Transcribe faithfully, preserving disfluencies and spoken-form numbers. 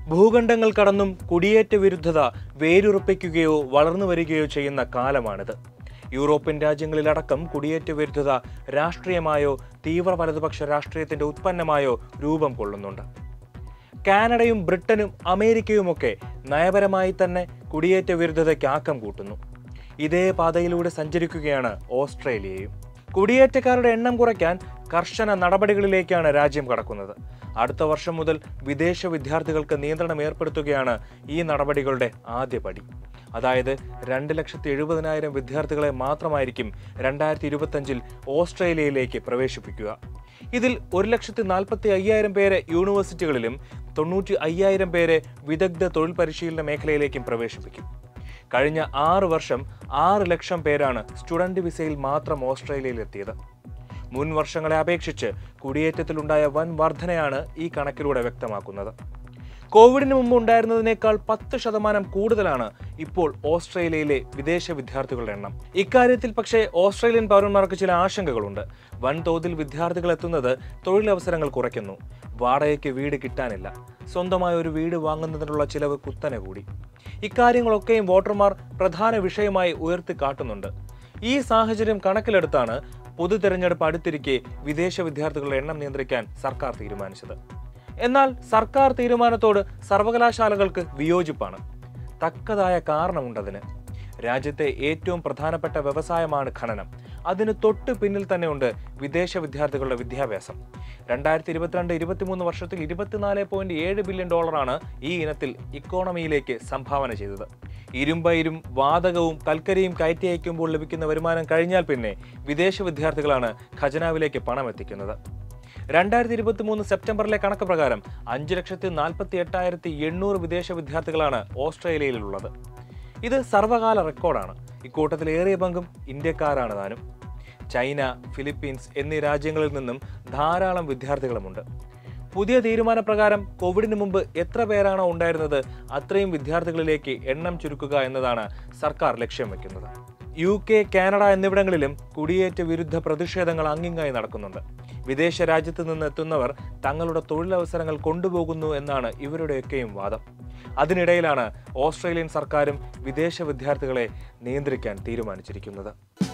ഭൂഖണ്ഡങ്ങൾ കടന്നും കുടിയേറ്റ വിരുദ്ധത വേരുറപ്പിക്കുകയോ വളർന്നു വരികയോ ചെയ്യുന്ന കാലമാണിത്. യൂറോപ്യൻ രാജ്യങ്ങളിലടക്കം കുടിയേറ്റ വിരുദ്ധത രാഷ്ട്രീയമായോ തീവ്ര വലതുപക്ഷ രാഷ്ട്രീയത്തിന്റെ ഉത്പന്നമായോ രൂപം കൊള്ളുന്നുണ്ട്. കാനഡയും ബ്രിട്ടനും അമേരിക്കയുമൊക്കെ നയപരമായി തന്നെ കുടിയേറ്റ വിരുദ്ധതയ്ക്ക് ആക്കം കൂട്ടുന്നു. ഇതേ പാതയിലൂടെ സഞ്ചരിക്കുകയാണ് ഓസ്ട്രേലിയയും. കുടിയേറ്റക്കാരുടെ എണ്ണം കുറയ്ക്കാൻ കർശന നടപടികളിലേക്കാണ് രാജ്യം കടക്കുന്നത്. അടുത്ത വർഷം മുതൽ വിദേശ വിദ്യാർത്ഥികൾക്ക് നിയന്ത്രണം ഏർപ്പെടുത്തുകയാണ് ഈ നടപടികളുടെ ആദ്യപടി. അതായത് രണ്ട് ലക്ഷത്തി എഴുപതിനായിരം വിദ്യാർത്ഥികളെ മാത്രമായിരിക്കും രണ്ടായിരത്തി ഇരുപത്തഞ്ചിൽ ഓസ്ട്രേലിയയിലേക്ക് പ്രവേശിപ്പിക്കുക. ഇതിൽ ഒരു ലക്ഷത്തി നാൽപ്പത്തി അയ്യായിരം പേരെ യൂണിവേഴ്സിറ്റികളിലും തൊണ്ണൂറ്റി അയ്യായിരം പേരെ വിദഗ്ധ തൊഴിൽ പരിശീലന മേഖലയിലേക്കും പ്രവേശിപ്പിക്കും. കഴിഞ്ഞ ആറ് വർഷം ആറ് ലക്ഷം പേരാണ് സ്റ്റുഡന്റ് വിസയിൽ മാത്രം ഓസ്ട്രേലിയയിലെത്തിയത്. മുൻ വർഷങ്ങളെ അപേക്ഷിച്ച് കുടിയേറ്റത്തിലുണ്ടായ വൻ വർധനയാണ് ഈ കണക്കിലൂടെ വ്യക്തമാക്കുന്നത്. കോവിഡിന് മുമ്പ് ഉണ്ടായിരുന്നതിനേക്കാൾ പത്ത് ശതമാനം കൂടുതലാണ് ഇപ്പോൾ ഓസ്ട്രേലിയയിലെ വിദേശ വിദ്യാർത്ഥികളുടെ എണ്ണം. ഇക്കാര്യത്തിൽ പക്ഷേ ഓസ്ട്രേലിയൻ പൗരന്മാർക്ക് ചില ആശങ്കകളുണ്ട്. വൻതോതിൽ വിദ്യാർത്ഥികൾ എത്തുന്നത് തൊഴിലവസരങ്ങൾ കുറയ്ക്കുന്നു. വാടകയ്ക്ക് വീട് കിട്ടാനില്ല. സ്വന്തമായ ഒരു വീട് വാങ്ങുന്നതിനുള്ള ചിലവ് കുത്തനെ കൂടി. ഇക്കാര്യങ്ങളൊക്കെയും വോട്ടർമാർ പ്രധാന വിഷയമായി ഉയർത്തിക്കാട്ടുന്നുണ്ട്. ഈ സാഹചര്യം കണക്കിലെടുത്താണ് പൊതു തെരഞ്ഞെടുപ്പ് അടുത്തിരിക്കെ വിദേശ വിദ്യാർത്ഥികളുടെ എണ്ണം നിയന്ത്രിക്കാൻ സർക്കാർ തീരുമാനിച്ചത്. എന്നാൽ സർക്കാർ തീരുമാനത്തോട് സർവകലാശാലകൾക്ക് വിയോജിപ്പാണ്. തക്കതായ കാരണമുണ്ടതിന്. രാജ്യത്തെ ഏറ്റവും പ്രധാനപ്പെട്ട വ്യവസായമാണ് ഖനനം. അതിന് തൊട്ട് പിന്നിൽ തന്നെയുണ്ട് വിദേശ വിദ്യാർത്ഥികളുടെ വിദ്യാഭ്യാസം. രണ്ടായിരത്തി ഇരുപത്തിരണ്ട് ഇരുപത്തിമൂന്ന് വർഷത്തിൽ ഇരുപത്തിനാല് പോയിന്റ് ഏഴ് ബില്യൺ ഡോളറാണ് ഈ ഇനത്തിൽ ഇക്കോണമിയിലേക്ക് സംഭാവന ചെയ്തത്. ഇരുമ്പയിരും വാതകവും കൽക്കരിയും കയറ്റി അയക്കുമ്പോൾ ലഭിക്കുന്ന വരുമാനം കഴിഞ്ഞാൽ പിന്നെ വിദേശ വിദ്യാർത്ഥികളാണ് ഖജനാവിലേക്ക് പണം എത്തിക്കുന്നത്. രണ്ടായിരത്തി ഇരുപത്തി മൂന്ന് സെപ്റ്റംബറിലെ കണക്ക് പ്രകാരം അഞ്ച് ലക്ഷത്തി നാൽപ്പത്തി എട്ടായിരത്തി എണ്ണൂറ് വിദേശ വിദ്യാർത്ഥികളാണ് ഓസ്ട്രേലിയയിലുള്ളത്. ഇത് സർവകാല റെക്കോർഡാണ്. ഇക്കൂട്ടത്തിൽ ഏറിയ പങ്കും ഇന്ത്യക്കാരാണ് താനും. ചൈന, ഫിലിപ്പീൻസ് എന്നീ രാജ്യങ്ങളിൽ നിന്നും ധാരാളം വിദ്യാർത്ഥികളുമുണ്ട്. പുതിയ തീരുമാനപ്രകാരം കോവിഡിന് മുമ്പ് എത്ര പേരാണോ ഉണ്ടായിരുന്നത് അത്രയും വിദ്യാർത്ഥികളിലേക്ക് എണ്ണം ചുരുക്കുക എന്നതാണ് സർക്കാർ ലക്ഷ്യം വെക്കുന്നത്. യു കെ, കാനഡ എന്നിവിടങ്ങളിലും കുടിയേറ്റ വിരുദ്ധ പ്രതിഷേധങ്ങൾ അങ്ങിങ്ങായി നടക്കുന്നുണ്ട്. വിദേശ രാജ്യത്ത് നിന്ന് എത്തുന്നവർ തങ്ങളുടെ തൊഴിലവസരങ്ങൾ കൊണ്ടുപോകുന്നു എന്നാണ് ഇവരുടെയൊക്കെയും വാദം. അതിനിടയിലാണ് ഓസ്ട്രേലിയൻ സർക്കാരും വിദേശ വിദ്യാർത്ഥികളെ നിയന്ത്രിക്കാൻ തീരുമാനിച്ചിരിക്കുന്നത്.